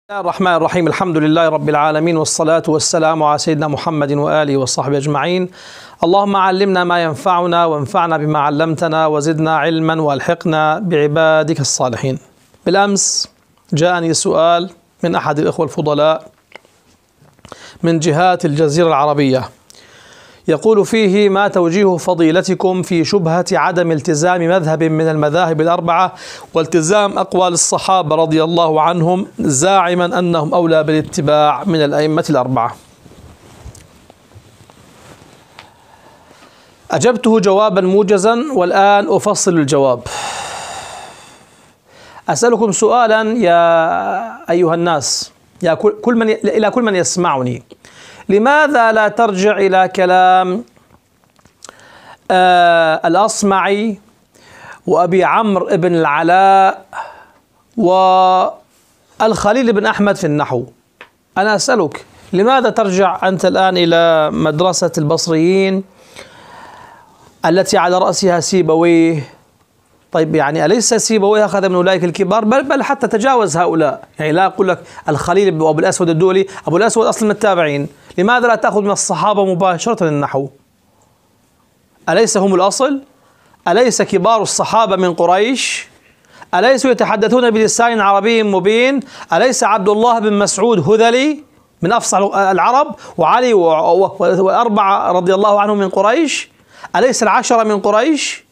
بسم الله الرحمن الرحيم. الحمد لله رب العالمين، والصلاة والسلام على سيدنا محمد وآله وصحبه أجمعين. اللهم علمنا ما ينفعنا وانفعنا بما علمتنا وزدنا علما والحقنا بعبادك الصالحين. بالأمس جاءني سؤال من أحد الإخوة الفضلاء من جهات الجزيرة العربية، يقول فيه: ما توجيه فضيلتكم في شبهة عدم التزام مذهب من المذاهب الأربعة والتزام أقوال الصحابة رضي الله عنهم، زاعما أنهم أولى بالاتباع من الأئمة الأربعة؟ أجبته جوابا موجزا، والآن أفصل الجواب. أسألكم سؤالا يا أيها الناس، إلى كل من يسمعني: لماذا لا ترجع إلى كلام الأصمعي وأبي عمرو بن العلاء والخليل بن أحمد في النحو؟ أنا أسألك، لماذا ترجع أنت الآن إلى مدرسة البصريين التي على رأسها سيبويه؟ طيب، يعني أليس سيبويه أخذ من أولئك الكبار؟ بل حتى تجاوز هؤلاء. يعني لا أقول لك الخليل وأبو الأسود الدولي، أبو الأسود أصل من التابعين. لماذا لا تأخذ من الصحابة مباشرة النحو؟ أليس هم الأصل؟ أليس كبار الصحابة من قريش؟ أليسوا يتحدثون بلسان عربي مبين؟ أليس عبد الله بن مسعود هذلي من أفصح العرب، وعلي والأربعة رضي الله عنهم من قريش؟ أليس العشرة من قريش؟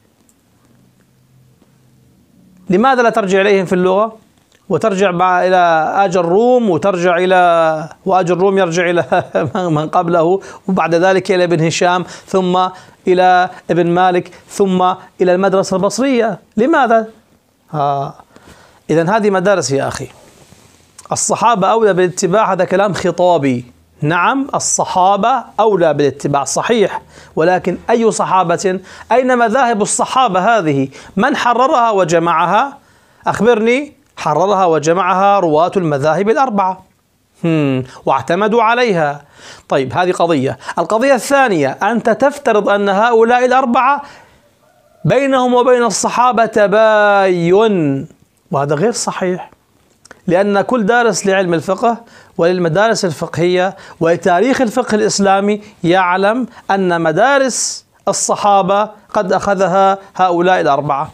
لماذا لا ترجع إليهم في اللغة وترجع إلى آج الروم، وترجع إلى وآج الروم يرجع إلى من قبله، وبعد ذلك إلى ابن هشام، ثم إلى ابن مالك، ثم إلى المدرسة البصرية؟ لماذا؟ إذن هذه مدارس يا أخي. الصحابة أولى بالاتباع، هذا كلام خطابي. نعم، الصحابة أولى بالاتباع صحيح، ولكن أي صحابة؟ أين مذاهب الصحابة هذه؟ من حررها وجمعها؟ أخبرني. حررها وجمعها رواة المذاهب الأربعة واعتمدوا عليها. طيب، هذه قضية. القضية الثانية: أنت تفترض أن هؤلاء الأربعة بينهم وبين الصحابة تباين، وهذا غير صحيح، لأن كل دارس لعلم الفقه وللمدارس الفقهية ولتاريخ الفقه الإسلامي يعلم أن مدارس الصحابة قد أخذها هؤلاء الأربعة.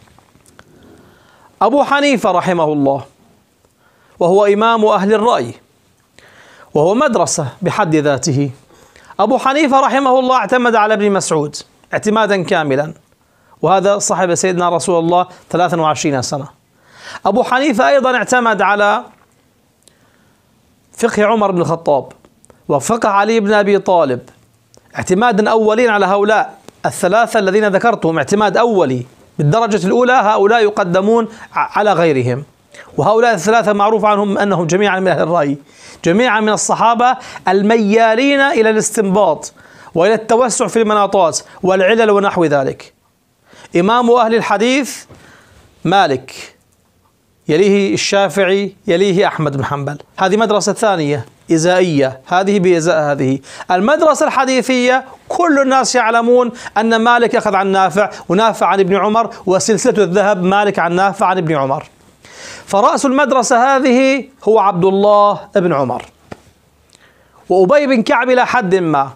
أبو حنيفة رحمه الله، وهو إمام أهل الرأي، وهو مدرسة بحد ذاته. أبو حنيفة رحمه الله اعتمد على ابن مسعود اعتمادا كاملا، وهذا صاحب سيدنا رسول الله 23 سنة. أبو حنيفة أيضا اعتمد على فقه عمر بن الخطاب وفقه علي بن أبي طالب اعتمادا أوليا على هؤلاء الثلاثة الذين ذكرتهم، اعتماد أولي بالدرجة الأولى. هؤلاء يقدمون على غيرهم، وهؤلاء الثلاثة معروف عنهم أنهم جميعا من أهل الرأي، جميعا من الصحابة الميالين إلى الاستنباط وإلى التوسع في المناطات والعلل ونحو ذلك. إمام أهل الحديث مالك، يليه الشافعي، يليه أحمد بن حنبل. هذه مدرسة ثانية إزائية، هذه بإزاء هذه. المدرسة الحديثية كل الناس يعلمون أن مالك أخذ عن نافع، ونافع عن ابن عمر، وسلسلة الذهب مالك عن نافع عن ابن عمر. فرأس المدرسة هذه هو عبد الله بن عمر وأبي بن كعب إلى حد ما،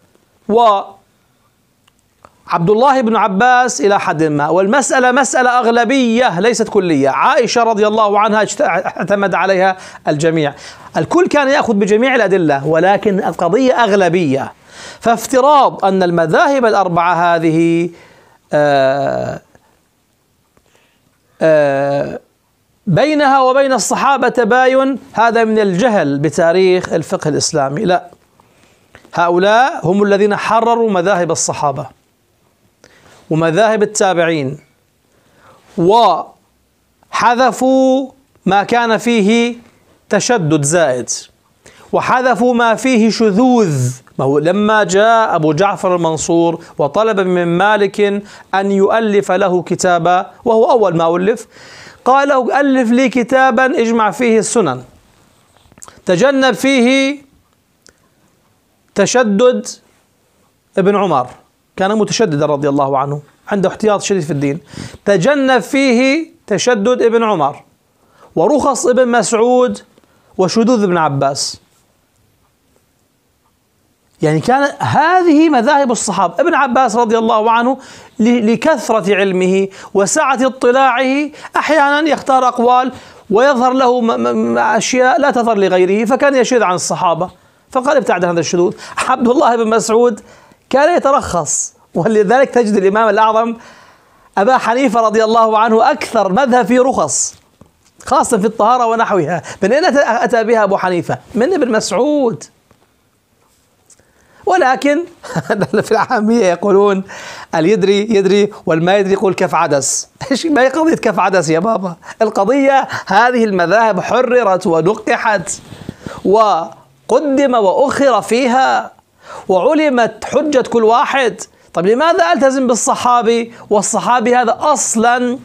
عبد الله بن عباس إلى حد ما، والمسألة مسألة أغلبية ليست كلية. عائشة رضي الله عنها اعتمد عليها الجميع، الكل كان يأخذ بجميع الأدلة، ولكن القضية أغلبية. فافتراض أن المذاهب الأربعة هذه بينها وبين الصحابة تباين، هذا من الجهل بتاريخ الفقه الإسلامي. لا، هؤلاء هم الذين حرروا مذاهب الصحابة ومذاهب التابعين، وحذفوا ما كان فيه تشدد زائد، وحذفوا ما فيه شذوذ. ما هو لما جاء أبو جعفر المنصور وطلب من مالك أن يؤلف له كتابا، وهو أول ما ألف، قال له: ألف لي كتابا اجمع فيه السنن، تجنب فيه تشدد ابن عمر، كان متشددا رضي الله عنه، عنده احتياط شديد في الدين، تجنب فيه تشدد ابن عمر، ورخص ابن مسعود وشذوذ ابن عباس. يعني كان هذه مذاهب الصحابة. ابن عباس رضي الله عنه لكثرة علمه وسعة اطلاعه أحيانا يختار أقوال ويظهر له أشياء لا تظهر لغيره، فكان يشذ عن الصحابة فقال ابتعد عن هذا الشذوذ. عبد الله بن مسعود كان يترخص، ولذلك تجد الإمام الأعظم أبا حنيفة رضي الله عنه أكثر مذهب فيه رخص، خاصة في الطهارة ونحوها. من أين أتى بها أبو حنيفة؟ من ابن مسعود. ولكن في العامية يقولون اليدري يدري والما يدري يقول كف عدس. ايش ما هي قضية كف عدس يا بابا؟ القضية هذه المذاهب حررت ونقحت وقدم وأخر فيها وعلمت حجة كل واحد. طب لماذا ألتزم بالصحابي والصحابي هذا أصلا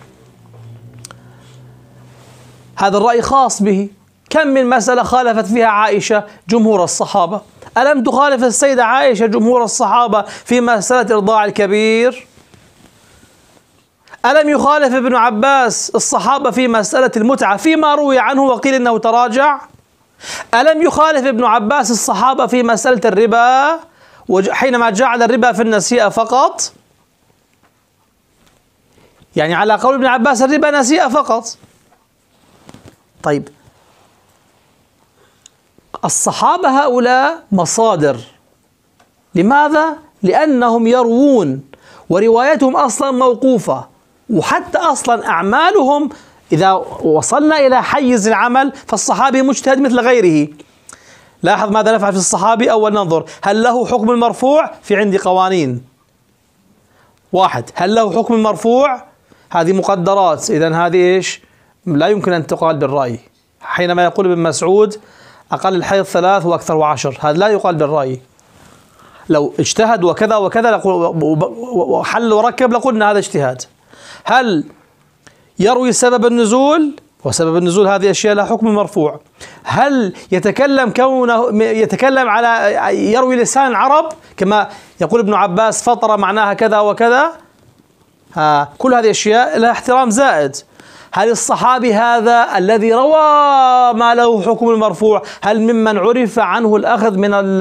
هذا الرأي خاص به؟ كم من مسألة خالفت فيها عائشة جمهور الصحابة؟ ألم تخالف السيدة عائشة جمهور الصحابة في مسألة إرضاع الكبير؟ ألم يخالف ابن عباس الصحابة في مسألة المتعة فيما روي عنه وقيل إنه تراجع؟ ألم يخالف ابن عباس الصحابة في مسألة الربا حينما جعل الربا في النسيئة فقط؟ يعني على قول ابن عباس الربا نسيئة فقط. طيب الصحابة هؤلاء مصادر. لماذا؟ لأنهم يروون وروايتهم أصلا موقوفة، وحتى أصلا أعمالهم إذا وصلنا إلى حيز العمل فالصحابي مجتهد مثل غيره. لاحظ ماذا نفعل في الصحابي. أول ننظر هل له حكم المرفوع؟ في عندي قوانين. واحد، هل له حكم المرفوع؟ هذه مقدرات، إذن هذه إيش؟ لا يمكن أن تقال بالرأي. حينما يقول ابن مسعود أقل الحيض 3 وأكثر 10، هذا لا يقال بالرأي. لو اجتهد وكذا وكذا وحل وركب لقلنا هذا اجتهاد. هل يروي سبب النزول؟ وسبب النزول هذه أشياء لها حكم مرفوع. هل يتكلم على يروي لسان العرب كما يقول ابن عباس فطر معناها كذا وكذا؟ كل هذه أشياء لها احترام زائد. هل الصحابي هذا الذي روى ما له حكم المرفوع هل ممن عرف عنه الأخذ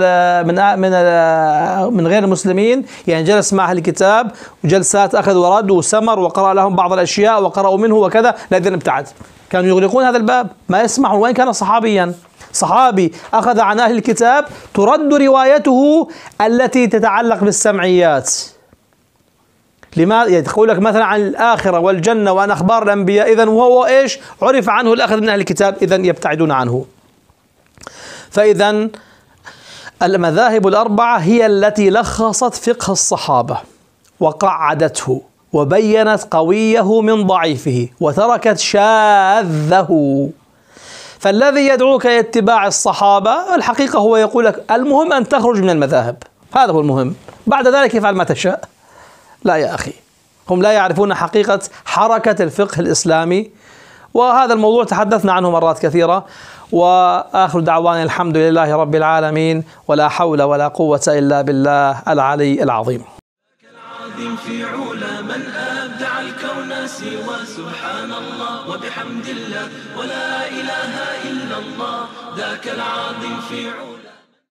من غير المسلمين؟ يعني جلس مع أهل الكتاب وجلسات أخذ ورد وسمر وقرأ لهم بعض الأشياء وقرأوا منه وكذا، لا إذن ابتعد. كانوا يغلقون هذا الباب، ما يسمحون وإن كان صحابيا. صحابي أخذ عن أهل الكتاب ترد روايته التي تتعلق بالسمعيات. لماذا؟ يقول لك مثلا عن الآخرة والجنة وعن أخبار الأنبياء، إذن وهو إيش؟ عرف عنه الأخذ من أهل الكتاب، إذن يبتعدون عنه. فإذن المذاهب الأربعة هي التي لخصت فقه الصحابة وقعدته وبينت قويه من ضعيفه وتركت شاذه. فالذي يدعوك إلى اتباع الصحابة الحقيقة هو يقول لك المهم أن تخرج من المذاهب، هذا هو المهم، بعد ذلك افعل ما تشاء. لا يا أخي، هم لا يعرفون حقيقة حركة الفقه الإسلامي، وهذا الموضوع تحدثنا عنه مرات كثيرة. وآخر دعوانا الحمد لله رب العالمين، ولا حول ولا قوة إلا بالله العلي العظيم. في علا من أبدع الكون سوى سبحان الله وبحمد الله ولا إله إلا الله، ذاك العظيم في علا.